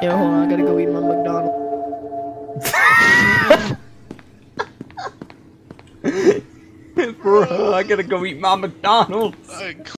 Yo, hold on, I gotta go eat my McDonald's. Bro, I gotta go eat my McDonald's.